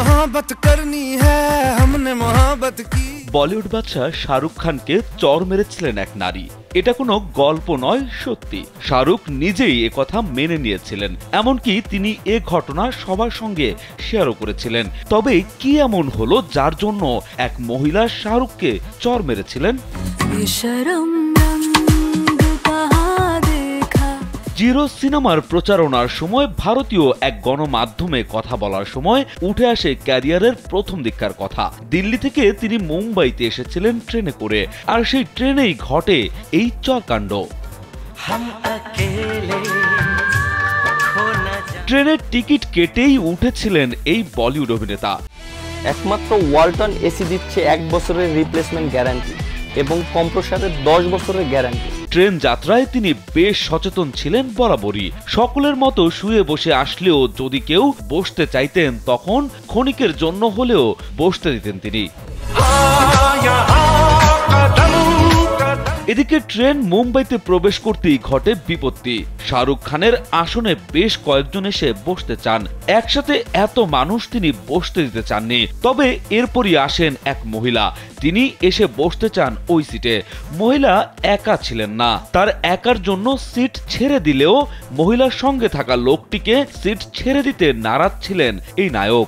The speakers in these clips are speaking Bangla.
मोहब्बत करनी है हमने मोहब्बत की। বলিউড বাদশা শাহরুখ খানকে চর মেরেছিলেন এক নারী। এটা কোনো গল্প নয়, সত্যি। শাহরুখ নিজেই একথা মেনে নিয়েছিলেন, এমনকি তিনি এ ঘটনা সবার সঙ্গে শেয়ারও করেছিলেন। তবে কি এমন হলো যার জন্য এক মহিলা শাহরুখকে চর মেরেছিলেন? জিরো সিনেমার প্রচারণার সময় ভারতীয় এক গণমাধ্যমে কথা বলার সময় উঠে আসে ক্যারিয়ারের প্রথম দিককার কথা। দিল্লি থেকে তিনি মুম্বাইতে এসেছিলেন ট্রেনে করে, আর সেই ট্রেনেই ঘটে এই চরকাণ্ড। ট্রেনের টিকিট কেটেই উঠেছিলেন এই বলিউড অভিনেতা। একমাত্র ওয়ালটন এসি দিচ্ছে 1 বছরের রিপ্লেসমেন্ট গ্যারান্টি এবং কম্প্রেসারের 10 বছরের গ্যারান্টি। ট্রেন যাত্রায় তিনি বেশ সচেতন ছিলেন বরাবরই। সকলের মতো শুয়ে বসে আসলেও যদি কেউ বসতে চাইতেন তখন ক্ষণিকের জন্য হলেও বসতে দিতেন তিনি। এদিকে ট্রেন মুম্বাইতে প্রবেশ করতেই ঘটে বিপত্তি। শাহরুখ খানের আসনে বেশ কয়েকজন এসে বসতে চান। একসাথে এত মানুষ তিনি বসতে দিতে চাননি। তবে এরপরই আসেন এক মহিলা, তিনি এসে বসতে চান ওই সিটে। মহিলা একা ছিলেন না, তার একার জন্য সিট ছেড়ে দিলেও মহিলার সঙ্গে থাকা লোকটিকে সিট ছেড়ে দিতে নারাজ ছিলেন এই নায়ক।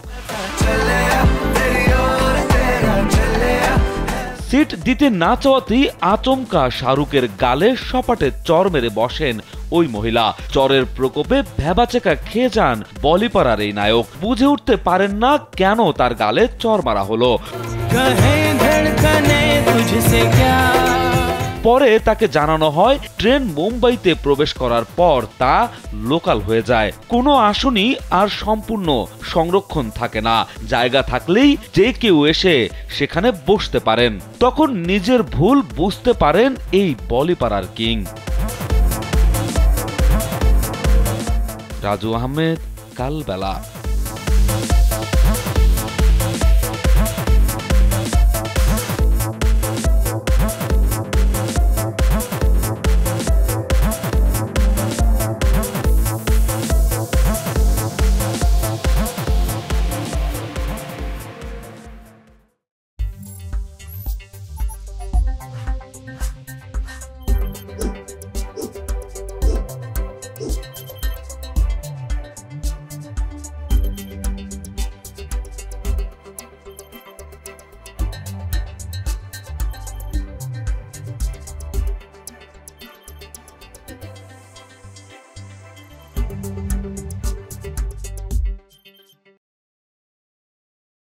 সিট দিতে না চাওয়াতেই আচমকা শাহরুখের গালে সপাটে চর মেরে বসেন ওই মহিলা। চরের প্রকোপে ভ্যাবাচেকা খেয়ে যান বলিপাড়ার এই নায়ক। বুঝে উঠতে পারেন না কেন তার গালে চর মারা হলো। পরে তাকে জানানো হয় ট্রেন মুম্বাইতে প্রবেশ করার পর তা লোকাল হয়ে যায়। কোনো আসনই আর সম্পূর্ণ সংরক্ষণ থাকে না, জায়গা থাকলেই যে কেউ এসে সেখানে বসতে পারেন। তখন নিজের ভুল বুঝতে পারেন এই বলিপাড়ার কিং। রাজু আহমেদ, কালবেলা।